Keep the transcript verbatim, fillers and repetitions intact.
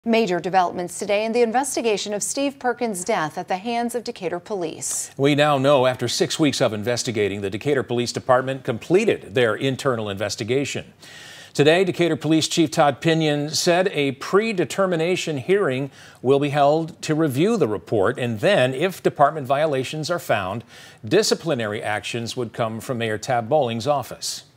Major developments today in the investigation of Steve Perkins' death at the hands of Decatur Police. We now know after six weeks of investigating, the Decatur Police Department completed their internal investigation. Today, Decatur Police Chief Todd Pinion said a predetermination hearing will be held to review the report, and then, if department violations are found, disciplinary actions would come from Mayor Tab Bowling's office.